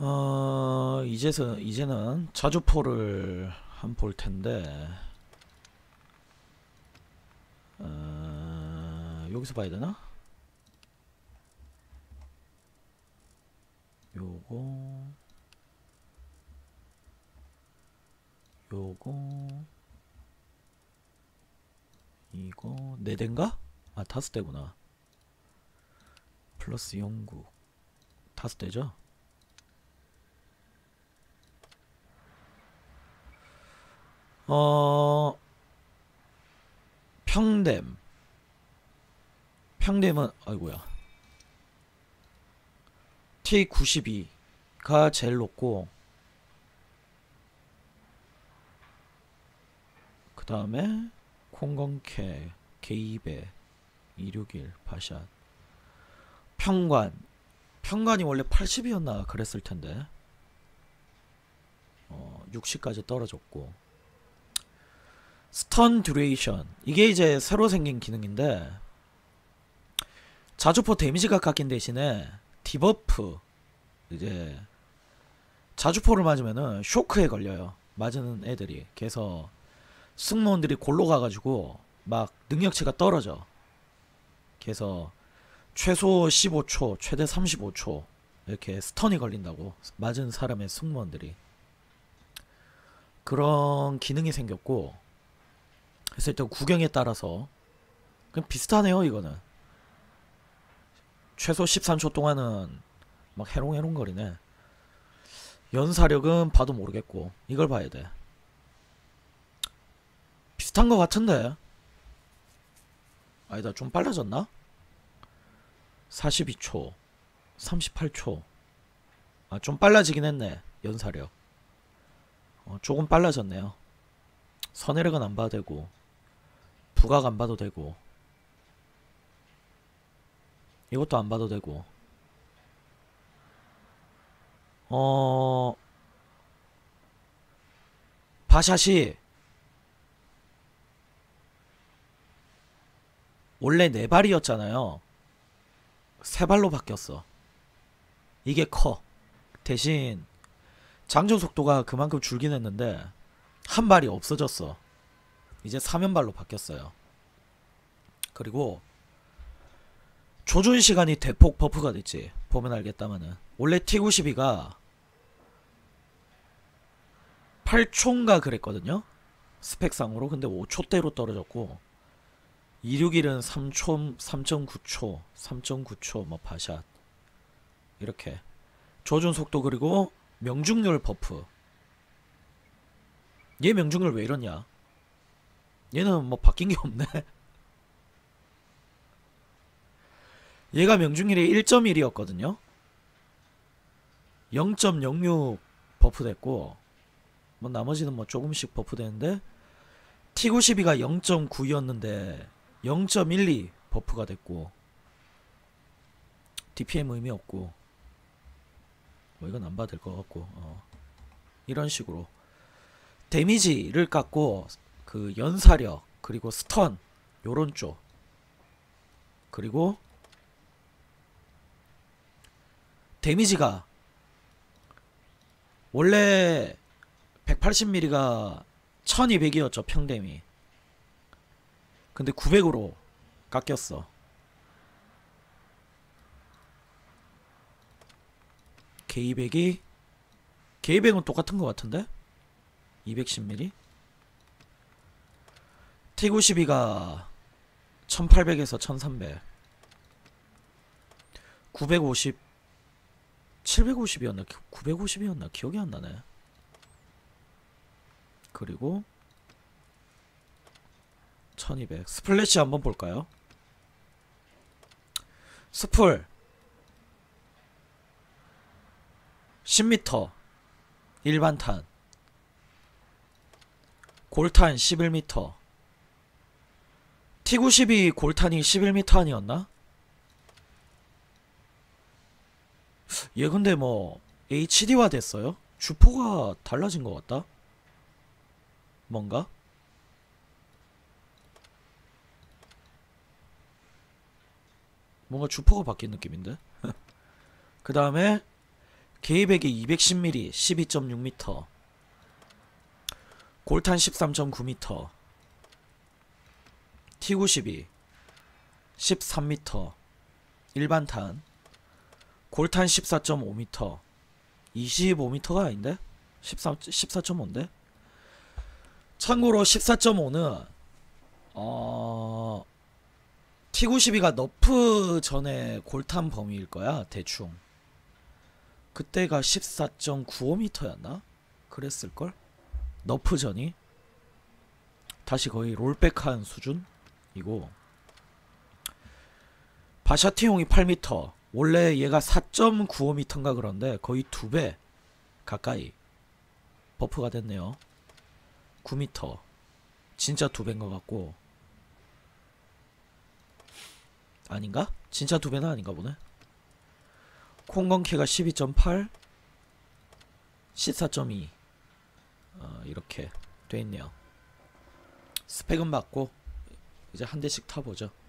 이제는 자주포를 한번 볼 텐데, 여기서 봐야 되나? 요거, 이거, 4대인가? 아, 5대구나. 플러스 영국. 5대죠? 평댐. 평댐은, 아이고야. T92가 제일 높고, 그 다음에, 콩건캐, 게이베, 261, 바샷. 평관이 원래 80이었나 그랬을 텐데, 60까지 떨어졌고, 스턴 듀레이션. 이게 이제 새로 생긴 기능인데, 자주포 데미지가 깎인 대신에 디버프, 이제 자주포를 맞으면은 쇼크에 걸려요, 맞은 애들이. 그래서 승무원들이 골로 가가지고 막 능력치가 떨어져. 그래서 최소 15초, 최대 35초 이렇게 스턴이 걸린다고, 맞은 사람의 승무원들이. 그런 기능이 생겼고, 그래서 일단 구경에 따라서 그냥 비슷하네요. 이거는 최소 13초 동안은 막 해롱해롱 거리네. 연사력은 봐도 모르겠고, 이걸 봐야 돼. 비슷한 거 같은데. 아니다, 좀 빨라졌나? 42초, 38초. 아, 좀 빨라지긴 했네. 연사력 조금 빨라졌네요. 선회력은 안 봐도 되고, 부각 안 봐도 되고, 이것도 안 봐도 되고. 바샷이 원래 4발이었잖아요. 3발로 바뀌었어. 이게 커. 대신 장전 속도가 그만큼 줄긴 했는데 한 발이 없어졌어. 이제 3연발로 바뀌었어요. 그리고 조준 시간이 대폭 버프가 됐지. 보면 알겠다마는. 원래 T92가 8초인가 그랬거든요, 스펙상으로. 근데 5초대로 떨어졌고, 261은 3초, 3.9초, 3.9초, 뭐 바샷 이렇게 조준 속도. 그리고 명중률 버프. 얘 명중률 왜 이러냐? 얘는 뭐 바뀐 게 없네. 얘가 명중률이 1.1이었거든요 0.06 버프 됐고, 뭐 나머지는 뭐 조금씩 버프 되는데, T92가 0.9였는데 0.12 버프가 됐고, DPM 의미 없고, 뭐 이건 안 봐도 될 것 같고, 이런 식으로 데미지를 깎고, 그 연사력 그리고 스턴 요런 쪽, 그리고 데미지가 원래 180mm가 1200이었죠, 평댐이. 근데 900으로 깎였어. K200은 똑같은 것 같은데? 210mm. T92가 1800에서 1300. 950, 750이었나 950이었나 기억이 안 나네. 그리고 1200. 스플래시 한번 볼까요? 스플 10m 일반탄, 골탄 11m. T92 골탄이 11m 아니었나? 얘 근데 뭐 HD화 됐어요? 주포가 달라진 것 같다? 뭔가? 뭔가 주포가 바뀐 느낌인데? 그 다음에 개이백이 210mm 12.6m, 골탄 13.9m, T92 13m, 일반탄, 골탄 14.5m, 25m가 아닌데? 14.5인데? 참고로 14.5는 T92가 너프 전에 골탄 범위일 거야, 대충. 그때가 14.95m였나? 그랬을걸? 너프 전이. 다시 거의 롤백한 수준이고, 바샤티용이 8m, 원래 얘가 4.95m인가 그런데 거의 2배 가까이 버프가 됐네요. 9m, 진짜 2배인 것 같고, 아닌가? 진짜 2배는 아닌가 보네. 콩건키가 12.8, 14.2 이렇게 돼있네요. 스펙은 맞고 이제 한 대씩 타보죠.